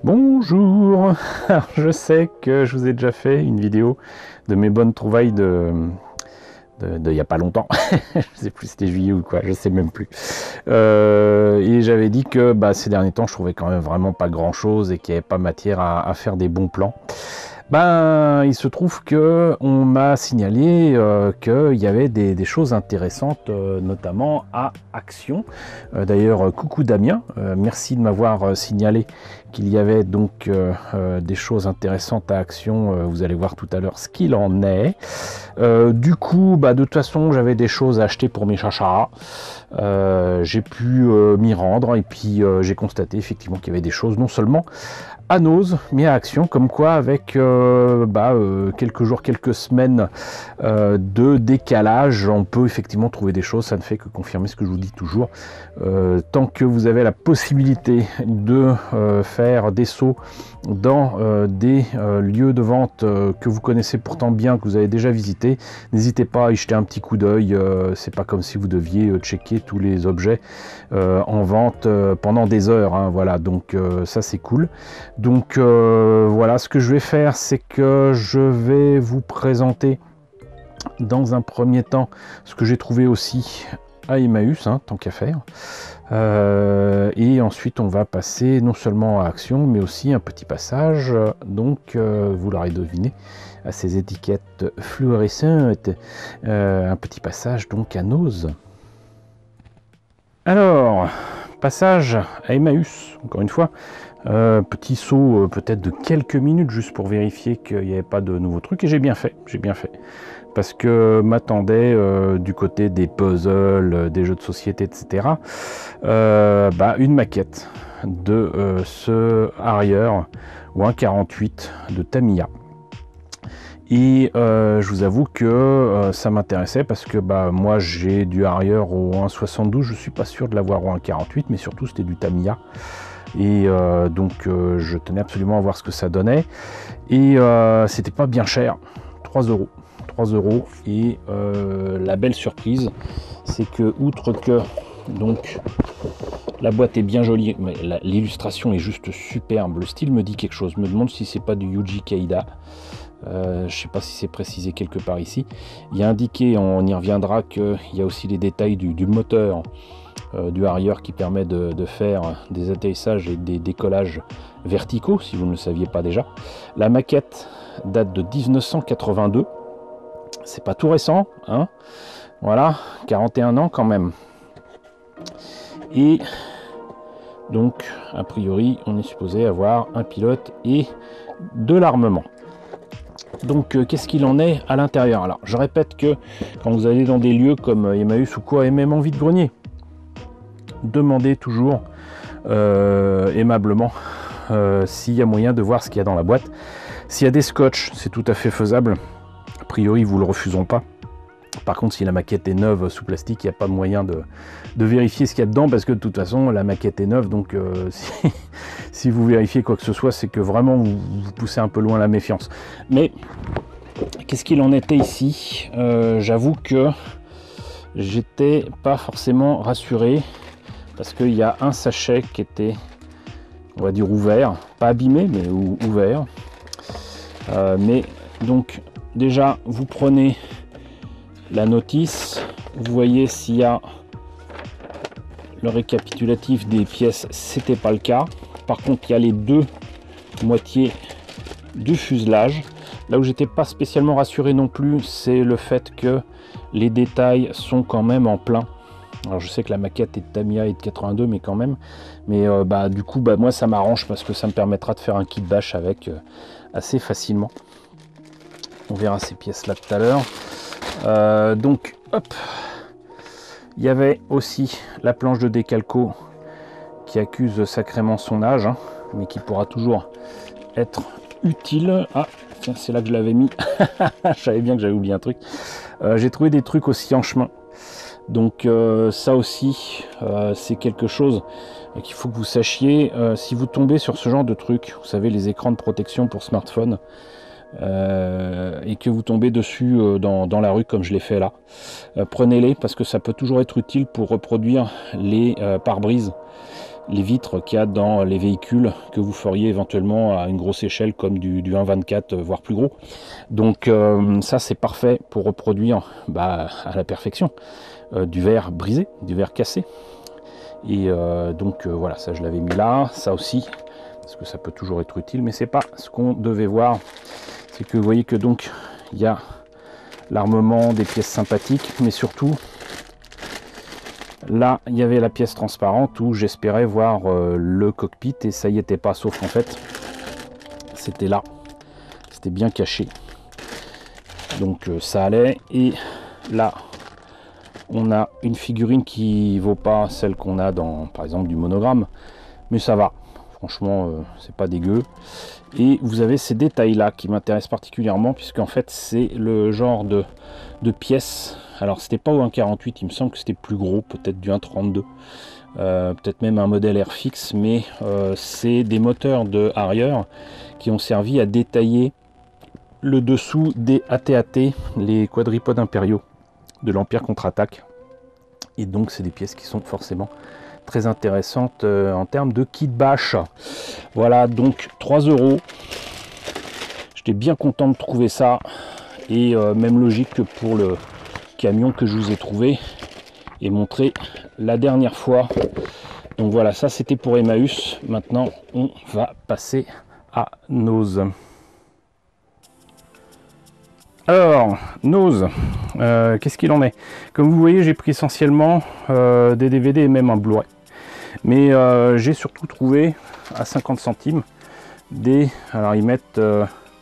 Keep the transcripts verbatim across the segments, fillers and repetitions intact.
Bonjour. Alors, je sais que je vous ai déjà fait une vidéo de mes bonnes trouvailles de de, de il n'y a pas longtemps. Je sais plus si c'était juillet ou quoi, je sais même plus. Euh, et j'avais dit que bah, ces derniers temps, je trouvais quand même vraiment pas grand chose et qu'il n'y avait pas matière à, à faire des bons plans. Ben, il se trouve que on m'a signalé euh, qu'il y avait des, des choses intéressantes, euh, notamment à Action. Euh, D'ailleurs, coucou Damien, euh, merci de m'avoir signalé qu'il y avait donc euh, euh, des choses intéressantes à Action. Euh, vous allez voir tout à l'heure ce qu'il en est. Euh, du coup, bah, de toute façon, j'avais des choses à acheter pour mes chachas. Euh, j'ai pu euh, m'y rendre et puis euh, j'ai constaté effectivement qu'il y avait des choses non seulement à Nose, mais à Action, comme quoi avec euh, bah, euh, quelques jours, quelques semaines euh, de décalage, on peut effectivement trouver des choses. Ça ne fait que confirmer ce que je vous dis toujours. Euh, tant que vous avez la possibilité de euh, faire des sauts dans euh, des euh, lieux de vente euh, que vous connaissez pourtant bien, que vous avez déjà visité, n'hésitez pas à y jeter un petit coup d'œil. Euh, c'est pas comme si vous deviez euh, checker tous les objets euh, en vente euh, pendant des heures, hein, voilà, donc euh, ça c'est cool. Donc euh, voilà, ce que je vais faire, c'est que je vais vous présenter dans un premier temps ce que j'ai trouvé aussi à Emmaüs, hein, tant qu'à faire. Euh, et ensuite, on va passer non seulement à Action, mais aussi un petit passage, donc euh, vous l'aurez deviné, à ces étiquettes fluorescentes, euh, un petit passage donc à Nose. Alors, passage à Emmaüs, encore une fois. Euh, petit saut euh, peut-être de quelques minutes juste pour vérifier qu'il n'y avait pas de nouveaux trucs, et j'ai bien fait, j'ai bien fait parce que m'attendait euh, du côté des puzzles, euh, des jeux de société, et cetera euh, bah, une maquette de euh, ce Harrier ou un quarante-huit de Tamiya. Et euh, je vous avoue que euh, ça m'intéressait parce que bah, moi j'ai du Harrier au un soixante-douze, je suis pas sûr de l'avoir au un quarante-huit, mais surtout c'était du Tamiya. Et euh, donc euh, je tenais absolument à voir ce que ça donnait. Et euh, c'était pas bien cher, trois euros. trois euros. Et euh, la belle surprise, c'est que outre que donc la boîte est bien jolie, mais l'illustration est juste superbe. Le style me dit quelque chose. Je me demande si c'est pas du Yuji Kaida. Euh, je sais pas si c'est précisé quelque part ici. Il y a indiqué, on y reviendra, qu'il y a aussi les détails du, du moteur euh, du Harrier qui permet de, de faire des atterrissages et des décollages verticaux, si vous ne le saviez pas déjà. La maquette date de mille neuf cent quatre-vingt-deux. C'est pas tout récent, hein. Voilà, quarante et un ans quand même. Et donc, a priori, on est supposé avoir un pilote et de l'armement. Donc euh, qu'est-ce qu'il en est à l'intérieur? Alors je répète que quand vous allez dans des lieux comme Emmaüs ou quoi, et même en vide-grenier, demandez toujours euh, aimablement euh, s'il y a moyen de voir ce qu'il y a dans la boîte. S'il y a des scotch, c'est tout à fait faisable. A priori, vous ne le refuseront pas. Par contre, si la maquette est neuve sous plastique, il n'y a pas moyen de, de vérifier ce qu'il y a dedans, parce que de toute façon, la maquette est neuve, donc euh, si, si vous vérifiez quoi que ce soit, c'est que vraiment vous, vous poussez un peu loin la méfiance. Mais qu'est-ce qu'il en était ici? euh, J'avoue que j'étais pas forcément rassuré, parce qu'il y a un sachet qui était, on va dire, ouvert, pas abîmé, mais ou, ouvert. Euh, mais donc, déjà, vous prenez la notice, vous voyez s'il y a le récapitulatif des pièces, c'était pas le cas. Par contre, il y a les deux moitiés du fuselage. Là où j'étais pas spécialement rassuré non plus, c'est le fait que les détails sont quand même en plein. Alors je sais que la maquette est de Tamiya et de quatre-vingt-deux, mais quand même. Mais euh, bah, du coup, bah, moi ça m'arrange parce que ça me permettra de faire un kit bash avec euh, assez facilement. On verra ces pièces là tout à l'heure. Euh, donc hop, il y avait aussi la planche de décalco qui accuse sacrément son âge, hein, mais qui pourra toujours être utile. Ah tiens, c'est là que je l'avais mis. Je savais bien que j'avais oublié un truc. Euh, j'ai trouvé des trucs aussi en chemin, donc euh, ça aussi euh, c'est quelque chose qu'il faut que vous sachiez. Euh, si vous tombez sur ce genre de truc, vous savez, les écrans de protection pour smartphone, Euh, et que vous tombez dessus euh, dans, dans la rue comme je l'ai fait là, euh, prenez-les parce que ça peut toujours être utile pour reproduire les euh, pare-brises les vitres qu'il y a dans les véhicules que vous feriez éventuellement à une grosse échelle comme du, du un vingt-quatre, voire plus gros. Donc euh, ça c'est parfait pour reproduire bah, à la perfection euh, du verre brisé, du verre cassé. Et euh, donc euh, voilà, ça je l'avais mis là, ça aussi, parce que ça peut toujours être utile, mais c'est pas ce qu'on devait voir. C'est que vous voyez que donc il y a l'armement, des pièces sympathiques, mais surtout là il y avait la pièce transparente où j'espérais voir euh, le cockpit, et ça y était pas, sauf qu'en fait c'était là, c'était bien caché, donc euh, ça allait. Et là on a une figurine qui vaut pas celle qu'on a dans par exemple du Monogramme, mais ça va, franchement euh, c'est pas dégueu. Et vous avez ces détails là qui m'intéressent particulièrement, puisqu'en fait c'est le genre de, de pièces, alors c'était pas au un quarante-huit, il me semble que c'était plus gros, peut-être du un trente-deux, euh, peut-être même un modèle air fixe, mais euh, c'est des moteurs de Harrier qui ont servi à détailler le dessous des A T A T, les quadripodes impériaux de l'Empire contre-attaque. Et donc c'est des pièces qui sont forcément très intéressantes euh, en termes de kit bash. Voilà, donc trois euros. J'étais bien content de trouver ça, et euh, même logique que pour le camion que je vous ai trouvé et montré la dernière fois. Donc voilà, ça c'était pour Emmaüs. Maintenant on va passer à Nose. Alors, Nose, euh, qu'est-ce qu'il en est? Comme vous voyez, j'ai pris essentiellement euh, des D V D et même un Blu-ray. Mais euh, j'ai surtout trouvé à cinquante centimes des... Alors, ils mettent euh,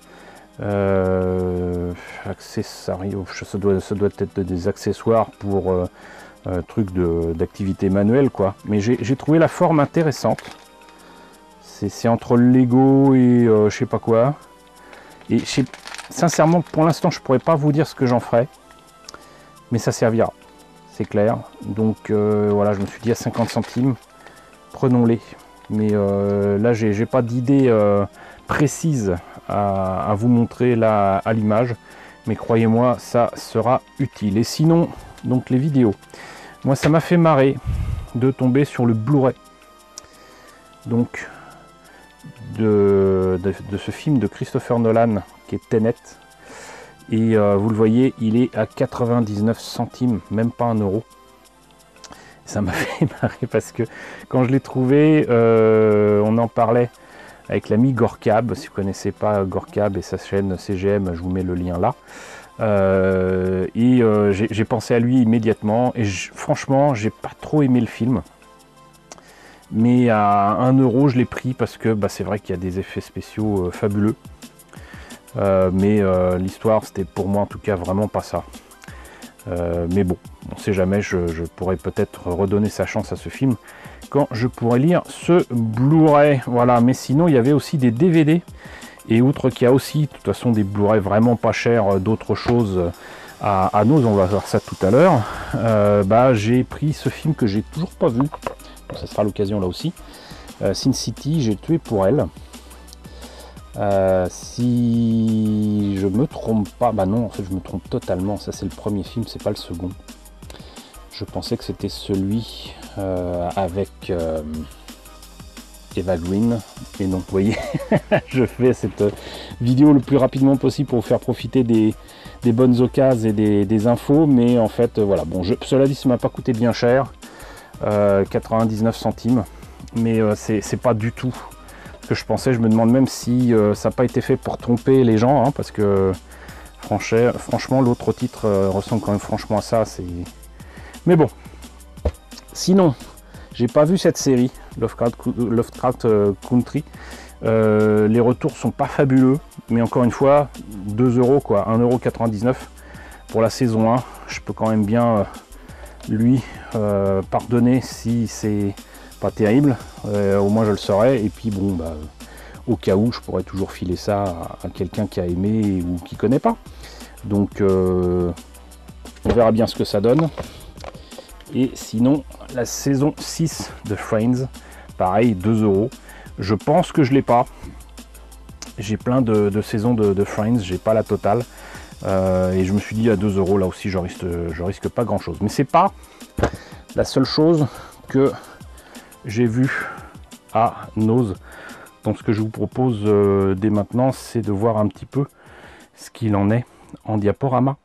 euh, accessoires, ça doit, ça doit être des accessoires pour euh, euh, trucs d'activité manuelle, quoi. Mais j'ai trouvé la forme intéressante. C'est entre le Lego et euh, je sais pas quoi. Et je sais sincèrement, pour l'instant, je pourrais pas vous dire ce que j'en ferai, mais ça servira, c'est clair. Donc euh, voilà, je me suis dit à cinquante centimes, prenons-les. Mais euh, là, j'ai pas d'idée euh, précise à, à vous montrer là à l'image, mais croyez-moi, ça sera utile. Et sinon, donc les vidéos, moi, ça m'a fait marrer de tomber sur le Blu-ray. Donc de, de, de ce film de Christopher Nolan qui est Tenet, et euh, vous le voyez, il est à quatre-vingt-dix-neuf centimes, même pas un euro. Ça m'a fait marrer parce que quand je l'ai trouvé, euh, on en parlait avec l'ami Gorkab. Si vous connaissez pas Gorkab et sa chaîne C G M, je vous mets le lien là. Euh, et euh, j'ai pensé à lui immédiatement, et je, franchement j'ai pas trop aimé le film, mais à un euro je l'ai pris parce que bah, c'est vrai qu'il y a des effets spéciaux euh, fabuleux. Euh, mais euh, l'histoire, c'était pour moi en tout cas vraiment pas ça. Euh, mais bon, on sait jamais, je, je pourrais peut-être redonner sa chance à ce film quand je pourrais lire ce Blu-ray. Voilà, mais sinon il y avait aussi des D V D, et outre qu'il y a aussi de toute façon des Blu-ray vraiment pas chers, d'autres choses à, à Nose, on va voir ça tout à l'heure. Euh, bah, j'ai pris ce film que j'ai toujours pas vu, donc ça sera l'occasion là aussi. euh, Sin City, j'ai tué pour elle. Euh, si je me trompe pas, bah non, en fait je me trompe totalement, ça c'est le premier film, c'est pas le second. Je pensais que c'était celui euh, avec euh, Eva Green, et donc vous voyez, je fais cette vidéo le plus rapidement possible pour vous faire profiter des, des bonnes occasions et des, des infos, mais en fait voilà, bon, je, cela dit, ça m'a pas coûté bien cher, euh, quatre-vingt-dix-neuf centimes, mais euh, c'est pas du tout que je pensais. Je me demande même si euh, ça n'a pas été fait pour tromper les gens, hein, parce que franchement, franchement l'autre titre euh, ressemble quand même franchement à ça. C'est... Mais bon, sinon, j'ai pas vu cette série, Lovecraft, Lovecraft Country. Euh, les retours sont pas fabuleux, mais encore une fois, deux euros quoi, un euro quatre-vingt-dix-neuf pour la saison un. Je peux quand même bien euh, lui euh, pardonner si c'est pas terrible, euh, au moins je le saurais, et puis bon bah au cas où je pourrais toujours filer ça à, à quelqu'un qui a aimé ou qui connaît pas, donc euh, on verra bien ce que ça donne. Et sinon la saison six de Friends, pareil, deux euros. Je pense que je l'ai pas, j'ai plein de, de saisons de, de Friends, j'ai pas la totale, euh, et je me suis dit à deux euros là aussi je risque, je risque pas grand chose, mais c'est pas la seule chose que j'ai vu à Nose. Donc ce que je vous propose euh, dès maintenant, c'est de voir un petit peu ce qu'il en est en diaporama.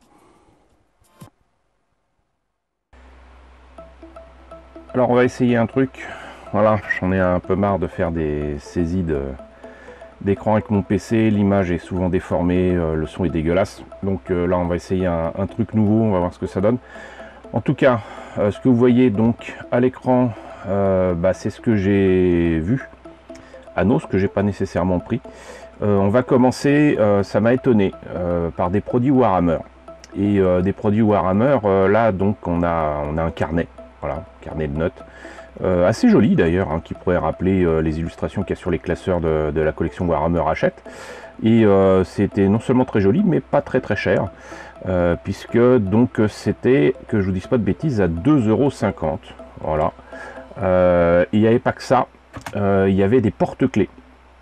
Alors on va essayer un truc. Voilà, j'en ai un peu marre de faire des saisies de d'écran avec mon P C, l'image est souvent déformée, euh, le son est dégueulasse. Donc euh, là on va essayer un, un truc nouveau, on va voir ce que ça donne. En tout cas, euh, ce que vous voyez donc à l'écran, euh, bah, c'est ce que j'ai vu à Nose, que j'ai pas nécessairement pris. Euh, on va commencer, euh, ça m'a étonné, euh, par des produits Warhammer. Et euh, des produits Warhammer, euh, là donc on a, on a un carnet, voilà, carnet de notes. Euh, assez joli d'ailleurs, hein, qui pourrait rappeler euh, les illustrations qu'il y a sur les classeurs de, de la collection Warhammer Hachette. Et euh, c'était non seulement très joli, mais pas très très cher, euh, puisque donc c'était, que je vous dise pas de bêtises, à deux euros cinquante. Voilà. Euh, il n'y avait pas que ça, euh, il y avait des porte-clés.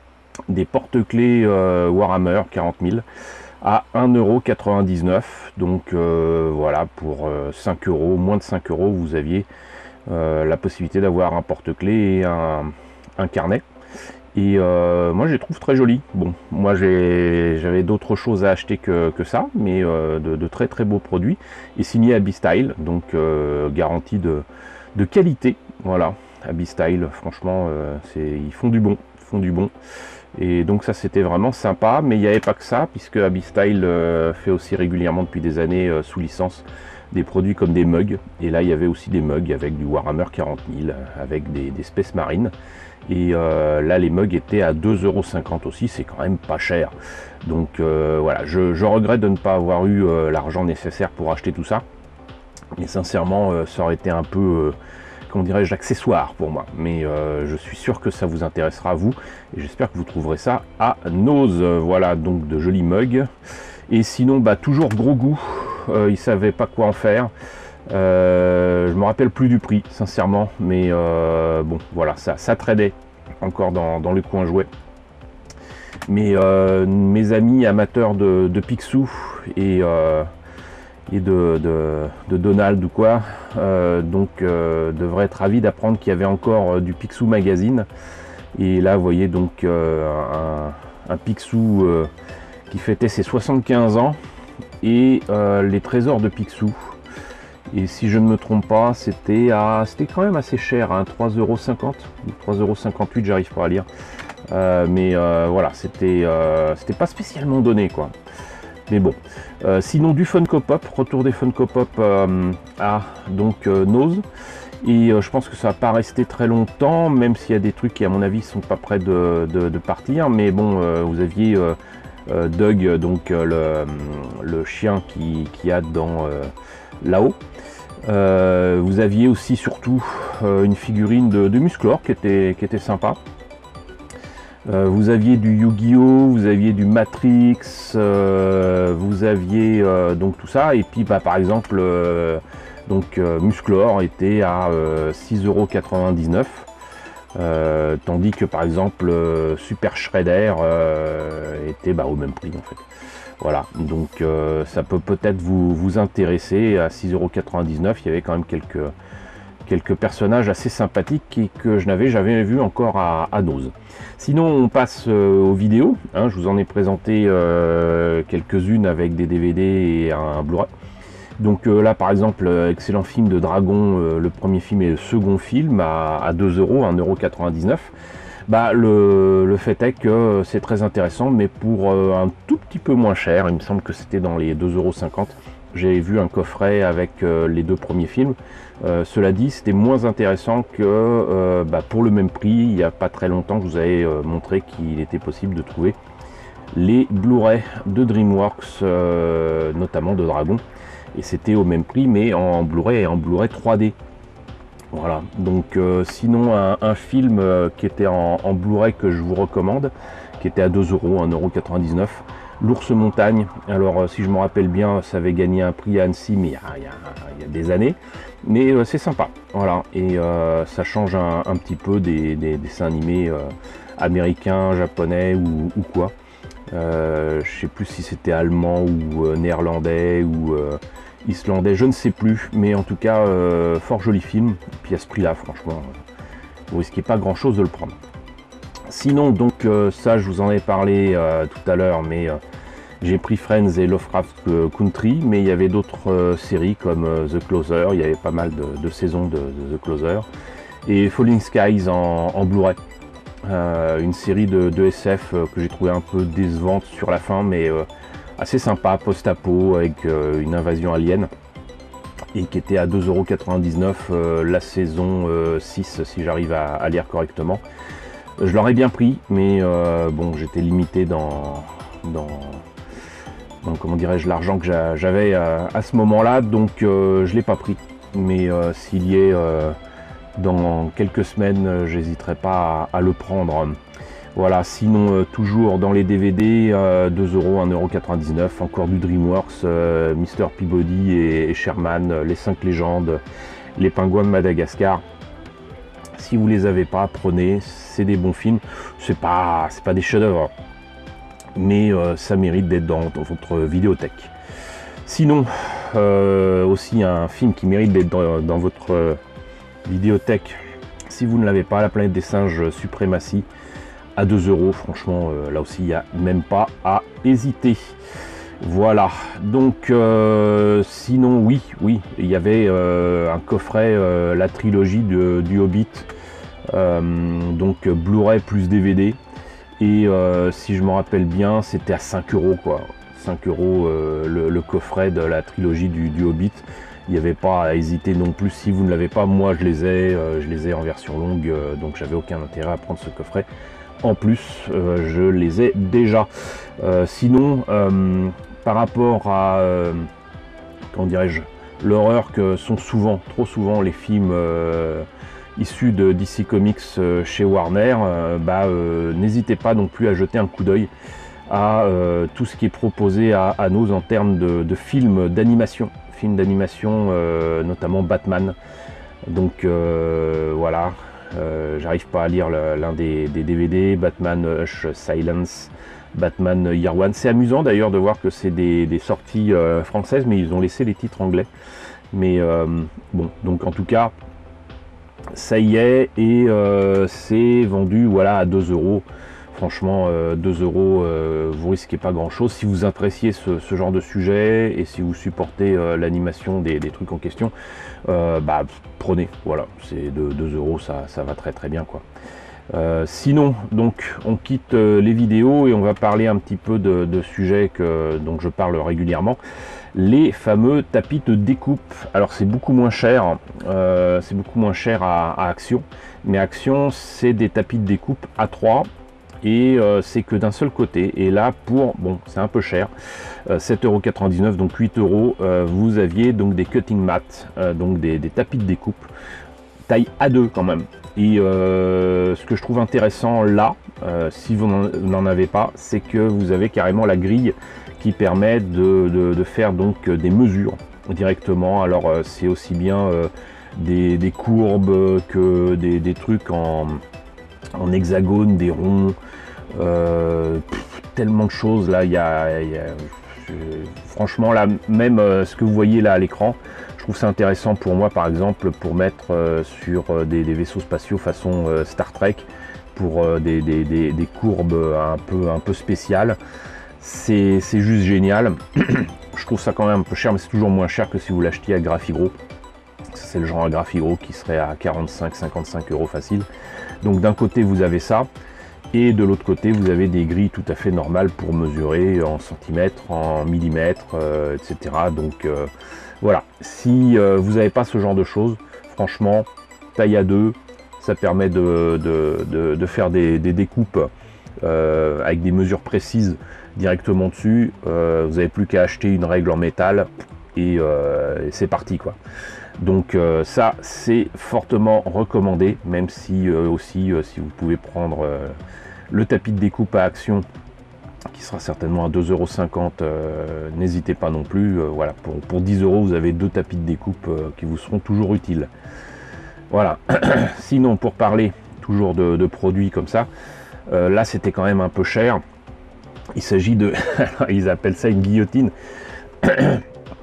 Des porte-clés euh, Warhammer quarante mille à un euro quatre-vingt-dix-neuf. Donc euh, voilà, pour euh, cinq euros, moins de cinq euros, vous aviez Euh, la possibilité d'avoir un porte-clés et un, un carnet. Et euh, moi je les trouve très jolis. Bon, moi j'avais d'autres choses à acheter que, que ça, mais euh, de, de très très beaux produits. Et signé Abystyle, donc euh, garantie de, de qualité. Voilà, Abystyle, franchement, euh, ils font du bon. Ils font du bon. Et donc ça c'était vraiment sympa, mais il n'y avait pas que ça, puisque Abystyle euh, fait aussi régulièrement depuis des années euh, sous licence des produits comme des mugs, et là il y avait aussi des mugs avec du Warhammer quarante mille, avec des, des Space Marines, et euh, là les mugs étaient à deux euros cinquante aussi, c'est quand même pas cher. Donc euh, voilà, je, je regrette de ne pas avoir eu euh, l'argent nécessaire pour acheter tout ça, mais sincèrement euh, ça aurait été un peu, euh, comment dirais-je, accessoire pour moi, mais euh, je suis sûr que ça vous intéressera à vous, et j'espère que vous trouverez ça à Nose. Voilà, donc de jolis mugs. Et sinon, bah, toujours gros goût, euh, ils ne savaient pas quoi en faire. Euh, je me rappelle plus du prix, sincèrement, mais euh, bon, voilà, ça, ça tradait encore dans, dans le coin jouet. Mais euh, mes amis amateurs de, de Picsou et, euh, et de, de, de Donald ou quoi, euh, donc euh, devraient être ravis d'apprendre qu'il y avait encore euh, du Picsou Magazine. Et là, vous voyez donc euh, un, un Picsou euh, qui fêtait ses soixante-quinze ans, et euh, les trésors de Picsou. Et si je ne me trompe pas, c'était à c'était quand même assez cher, hein, trois euros cinquante, trois euros cinquante-huit, j'arrive pas à lire. Euh, mais euh, voilà, c'était euh, c'était pas spécialement donné, quoi. Mais bon. Euh, sinon, du Funko Pop, retour des Funko Pop euh, à donc euh, Nose. Et euh, je pense que ça va pas rester très longtemps, même s'il y a des trucs qui à mon avis sont pas prêts de, de, de partir. Mais bon, euh, vous aviez euh, euh, Doug, donc euh, le, le chien qui, qui a dans euh, là-haut. Euh, vous aviez aussi surtout euh, une figurine de, de Musclor qui était, qui était sympa. Euh, vous aviez du Yu-Gi-Oh, vous aviez du Matrix, euh, vous aviez euh, donc tout ça. Et puis bah, par exemple, euh, donc euh, Musclor était à euh, six euros quatre-vingt-dix-neuf. Euh, tandis que par exemple euh, Super Shredder euh, était bah, au même prix en fait. Voilà, donc euh, ça peut peut-être vous, vous intéresser. À six euros quatre-vingt-dix-neuf, il y avait quand même quelques, quelques personnages assez sympathiques et que je n'avais jamais vu encore à, à Nose. Sinon on passe euh, aux vidéos, hein, je vous en ai présenté euh, quelques-unes avec des D V D et un, un Blu-ray. Donc euh, là par exemple, euh, excellent film de Dragon, euh, le premier film et le second film à, à deux euros, un euro quatre-vingt-dix-neuf. Bah, le, le fait est que c'est très intéressant, mais pour euh, un tout petit peu moins cher. Il me semble que c'était dans les deux euros cinquante. J'ai vu un coffret avec euh, les deux premiers films. Euh, cela dit, c'était moins intéressant que euh, bah, pour le même prix, il n'y a pas très longtemps, je vous avais euh, montré qu'il était possible de trouver les Blu-ray de DreamWorks, euh, notamment de Dragon. Et c'était au même prix, mais en Blu-ray et en Blu-ray trois D. Voilà, donc euh, sinon un, un film euh, qui était en, en Blu-ray que je vous recommande, qui était à deux euros, un euro quatre-vingt-dix-neuf, l'Ours Montagne. Alors euh, si je me rappelle bien, ça avait gagné un prix à Annecy, mais il y a, il y a, il y a des années, mais euh, c'est sympa, voilà, et euh, ça change un, un petit peu des, des dessins animés euh, américains, japonais ou, ou quoi. Euh, je sais plus si c'était allemand ou euh, néerlandais ou euh, islandais, je ne sais plus, mais en tout cas euh, fort joli film. Et puis à ce prix là, franchement, vous risquez pas grand chose de le prendre. Sinon donc euh, ça je vous en ai parlé euh, tout à l'heure, mais euh, j'ai pris Friends et Lovecraft Country, mais il y avait d'autres euh, séries comme euh, The Closer, il y avait pas mal de, de saisons de, de The Closer, et Falling Skies en, en Blu-ray, euh, une série de, de S F euh, que j'ai trouvé un peu décevante sur la fin, mais euh, assez sympa, post-apo avec euh, une invasion alien, et qui était à deux euros quatre-vingt-dix-neuf euh, la saison euh, six, si j'arrive à, à lire correctement. Je l'aurais bien pris, mais euh, bon, j'étais limité dans... dans Donc, comment dirais-je, l'argent que j'avais à, à ce moment-là, donc euh, je ne l'ai pas pris. Mais euh, s'il y est euh, dans quelques semaines, euh, j'hésiterai pas à, à le prendre. Voilà, sinon euh, toujours dans les D V D, euh, deux euros, un euro quatre-vingt-dix-neuf, encore du DreamWorks, euh, Mister Peabody et, et Sherman, euh, les cinq légendes, les pingouins de Madagascar. Si vous les avez pas, prenez, c'est des bons films, c'est pas, c'est pas des chefs-d'œuvre, mais euh, ça mérite d'être dans, dans votre vidéothèque. Sinon, euh, aussi un film qui mérite d'être dans, dans votre euh, vidéothèque, si vous ne l'avez pas, La planète des singes Suprématie, à deux euros, franchement, euh, là aussi, il n'y a même pas à hésiter. Voilà, donc euh, sinon, oui, oui, il y avait euh, un coffret, euh, la trilogie de, du Hobbit, euh, donc Blu-ray plus D V D. Et euh, si je me rappelle bien, c'était à cinq euros quoi. cinq euros euh, le, le coffret de la trilogie du, du Hobbit. Il n'y avait pas à hésiter non plus. Si vous ne l'avez pas, moi je les ai, euh, je les ai en version longue, euh, donc j'avais aucun intérêt à prendre ce coffret. En plus, euh, je les ai déjà. Euh, sinon, euh, par rapport à, euh, comment dirais-je, l'horreur que sont souvent, trop souvent les films euh, issus de D C Comics euh, chez Warner, euh, bah, euh, n'hésitez pas non plus à jeter un coup d'œil à euh, tout ce qui est proposé à, à nous en termes de, de films d'animation, films d'animation, euh, notamment Batman. Donc euh, voilà, euh, j'arrive pas à lire l'un des, des D V D, Batman Hush Silence, Batman Year One. C'est amusant d'ailleurs de voir que c'est des, des sorties euh, françaises, mais ils ont laissé les titres anglais. Mais euh, bon, donc en tout cas, ça y est, et euh, c'est vendu voilà, à deux euros. Franchement, euh, deux euros, euh, vous risquez pas grand chose. Si vous appréciez ce, ce genre de sujet et si vous supportez euh, l'animation des, des trucs en question, euh, bah prenez, voilà, c'est de deux euros, ça, ça va très très bien quoi. Euh, sinon, donc, on quitte euh, les vidéos et on va parler un petit peu de, de sujets que, dont je parle régulièrement. Les fameux tapis de découpe. Alors c'est beaucoup moins cher, euh, c'est beaucoup moins cher à, à Action, mais Action c'est des tapis de découpe A trois et euh, c'est que d'un seul côté. Et là pour, bon c'est un peu cher, euh, sept euros quatre-vingt-dix-neuf, donc huit euros, euh, vous aviez donc des cutting mats, euh, donc des, des tapis de découpe, taille A deux quand même. Et euh, ce que je trouve intéressant là, euh, si vous n'en avez pas, c'est que vous avez carrément la grille qui permet de, de, de faire donc des mesures directement. Alors euh, c'est aussi bien euh, des, des courbes que des, des trucs en, en hexagone, des ronds, euh, pff, tellement de choses là. Il y a, il y a je, franchement là, même euh, ce que vous voyez là à l'écran, je trouve ça intéressant pour moi par exemple pour mettre euh, sur euh, des, des vaisseaux spatiaux façon euh, Star Trek, pour euh, des, des, des, des courbes un peu, un peu spéciales. C'est juste génial. Je trouve ça quand même un peu cher, mais c'est toujours moins cher que si vous l'achetiez à Graphic-Gros. C'est le genre à Graphic-Gros qui serait à quarante-cinq à cinquante-cinq euros facile. Donc d'un côté vous avez ça, et de l'autre côté vous avez des grilles tout à fait normales pour mesurer en centimètres, en millimètres, euh, et cetera. Donc euh, voilà, si euh, vous n'avez pas ce genre de choses, franchement, taille A deux, ça permet de, de, de, de faire des, des découpes euh, avec des mesures précises directement dessus. Euh, vous n'avez plus qu'à acheter une règle en métal et, euh, et c'est parti quoi. Donc euh, ça c'est fortement recommandé, même si euh, aussi euh, si vous pouvez prendre euh, le tapis de découpe à Action qui sera certainement à deux euros cinquante, euh, n'hésitez pas non plus. Euh, voilà, pour, pour dix euros vous avez deux tapis de découpe euh, qui vous seront toujours utiles. Voilà. Sinon, pour parler toujours de, de produits comme ça, euh, là c'était quand même un peu cher. Il s'agit de, ils appellent ça une guillotine. Je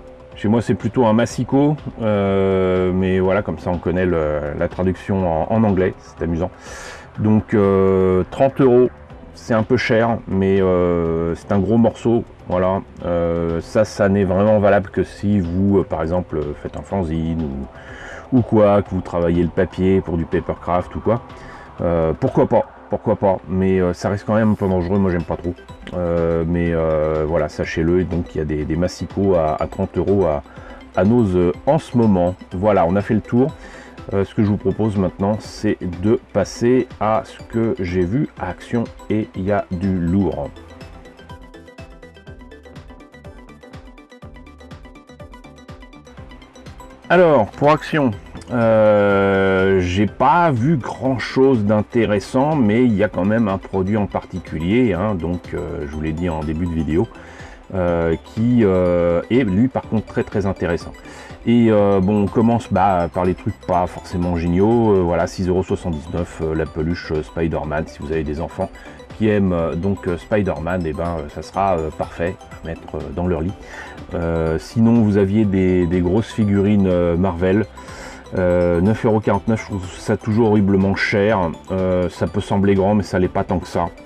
chez moi c'est plutôt un massicot, euh, mais voilà, comme ça on connaît le, la traduction en, en anglais, c'est amusant. Donc euh, trente euros, c'est un peu cher, mais euh, c'est un gros morceau. Voilà, euh, ça, ça n'est vraiment valable que si vous, euh, par exemple, faites un fanzine ou, ou quoi, que vous travaillez le papier pour du papercraft ou quoi. Euh, pourquoi pas, pourquoi pas, mais euh, ça reste quand même un peu dangereux, moi j'aime pas trop. Euh, mais euh, voilà, sachez-le, donc il y a des, des massicots à, à trente euros à, à Noz euh, en ce moment. Voilà, on a fait le tour. Euh, ce que je vous propose maintenant, c'est de passer à ce que j'ai vu à Action, et il y a du lourd. Alors, pour Action, euh, j'ai pas vu grand chose d'intéressant, mais il y a quand même un produit en particulier, hein, donc euh, je vous l'ai dit en début de vidéo, euh, qui euh, est lui par contre très très intéressant. Et euh, bon, on commence bah, par les trucs pas forcément géniaux. Euh, voilà, six euros soixante-dix-neuf euh, la peluche euh, Spider-Man. Si vous avez des enfants qui aiment euh, donc euh, Spider-Man, et eh ben euh, ça sera euh, parfait à mettre euh, dans leur lit. Euh, sinon, vous aviez des, des grosses figurines euh, Marvel. Euh, neuf euros quarante-neuf, je trouve ça toujours horriblement cher. Euh, ça peut sembler grand, mais ça l'est pas tant que ça.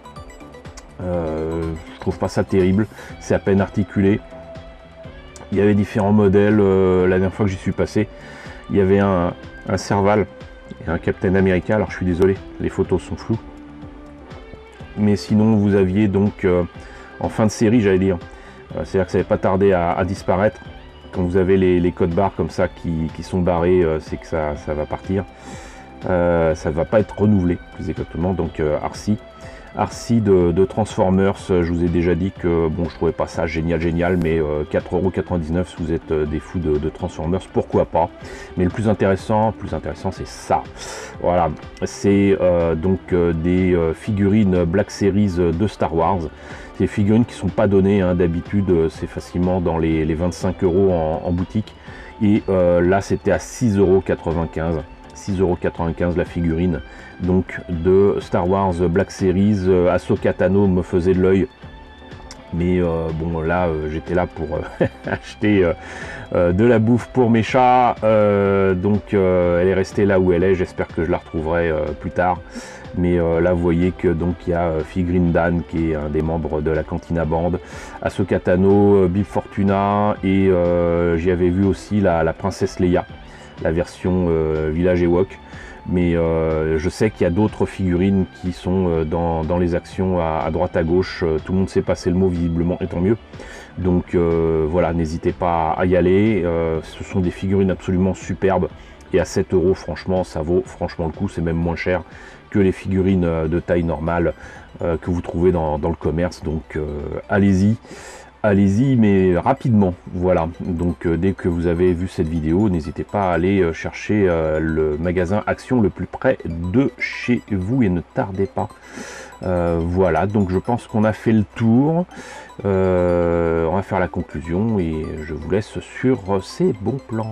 Euh, je trouve pas ça terrible. C'est à peine articulé. Il y avait différents modèles, euh, la dernière fois que j'y suis passé, il y avait un, un Serval et un Captain America. Alors je suis désolé, les photos sont floues. Mais sinon vous aviez donc, euh, en fin de série j'allais dire, euh, c'est-à-dire que ça n'avait pas tardé à, à disparaître. Quand vous avez les, les codes barres comme ça qui, qui sont barrés, euh, c'est que ça, ça va partir. Euh, ça ne va pas être renouvelé, plus exactement, donc euh, Arcee. Arcee de, de Transformers, je vous ai déjà dit que bon, je trouvais pas ça génial génial, mais euh, quatre euros quatre-vingt-dix-neuf si vous êtes euh, des fous de, de Transformers, pourquoi pas. Mais le plus intéressant, plus intéressant c'est ça. Voilà, c'est euh, donc euh, des euh, figurines Black Series de Star Wars. Des figurines qui sont pas données, hein, d'habitude c'est facilement dans les, les vingt-cinq euros en, en boutique. Et euh, là c'était à six euros quatre-vingt-quinze. six euros quatre-vingt-quinze la figurine donc de Star Wars Black Series. euh, Ahsoka Tano me faisait de l'œil, mais euh, bon là euh, j'étais là pour euh, acheter euh, euh, de la bouffe pour mes chats, euh, donc euh, elle est restée là où elle est. J'espère que je la retrouverai euh, plus tard, mais euh, là vous voyez que donc il y a euh, Figurine Dan qui est un des membres de la Cantina Band, Ahsoka Tano, euh, Bib Fortuna, et euh, j'y avais vu aussi la, la princesse Leia, la version euh, village Ewok. Mais euh, je sais qu'il y a d'autres figurines qui sont euh, dans, dans les actions à, à droite à gauche. Euh, tout le monde sait passer le mot visiblement, et tant mieux. Donc euh, voilà, n'hésitez pas à y aller. Euh, ce sont des figurines absolument superbes. Et à sept euros, franchement, ça vaut franchement le coup. C'est même moins cher que les figurines de taille normale euh, que vous trouvez dans, dans le commerce. Donc euh, allez-y. Allez-y, mais rapidement, voilà. Donc euh, dès que vous avez vu cette vidéo, n'hésitez pas à aller euh, chercher euh, le magasin Action le plus près de chez vous et ne tardez pas. Euh, voilà, donc je pense qu'on a fait le tour. Euh, on va faire la conclusion et je vous laisse sur ces bons plans.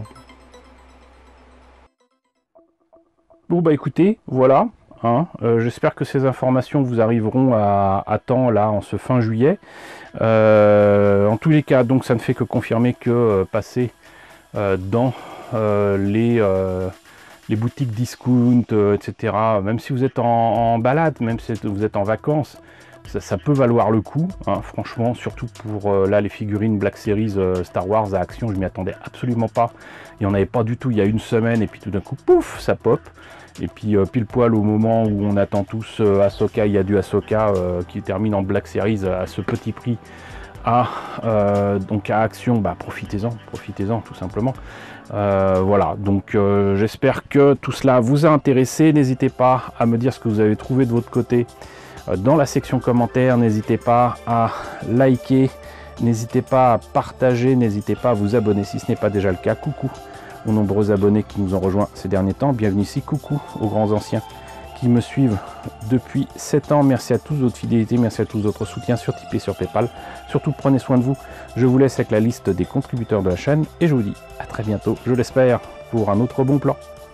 Bon bah écoutez, voilà. Hein, euh, j'espère que ces informations vous arriveront à, à temps là en ce fin juillet. Euh, en tous les cas, donc ça ne fait que confirmer que euh, passer euh, dans euh, les, euh, les boutiques discount, euh, et cetera, même si vous êtes en, en balade, même si vous êtes en vacances, ça, ça peut valoir le coup, hein, franchement, surtout pour euh, là les figurines Black Series euh, Star Wars à Action. Je m'y attendais absolument pas. Il n'y en avait pas du tout il y a une semaine, et puis tout d'un coup, pouf, ça pop. Et puis euh, pile poil au moment où on attend tous euh, Ahsoka, il y a du Ahsoka euh, qui termine en Black Series à ce petit prix à, euh, donc à Action. Bah, profitez-en, profitez-en tout simplement. Euh, voilà, donc euh, j'espère que tout cela vous a intéressé. N'hésitez pas à me dire ce que vous avez trouvé de votre côté euh, dans la section commentaires. N'hésitez pas à liker, n'hésitez pas à partager, n'hésitez pas à vous abonner si ce n'est pas déjà le cas. Coucou aux nombreux abonnés qui nous ont rejoints ces derniers temps. Bienvenue ici, coucou aux grands anciens qui me suivent depuis sept ans. Merci à tous votre fidélité, merci à tous votre soutien sur Tipeee, sur Paypal. Surtout prenez soin de vous. Je vous laisse avec la liste des contributeurs de la chaîne et je vous dis à très bientôt, je l'espère, pour un autre bon plan.